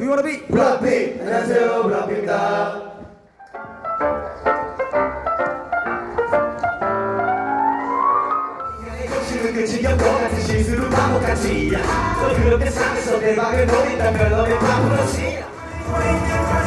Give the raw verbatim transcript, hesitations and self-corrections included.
you wanna be? 블락비. 안녕하세요, 블락비입니다. 끝이 겹고 같은 실수를 반복하지 너 그렇게 상에서 대박을 노린다면 너의 바보라지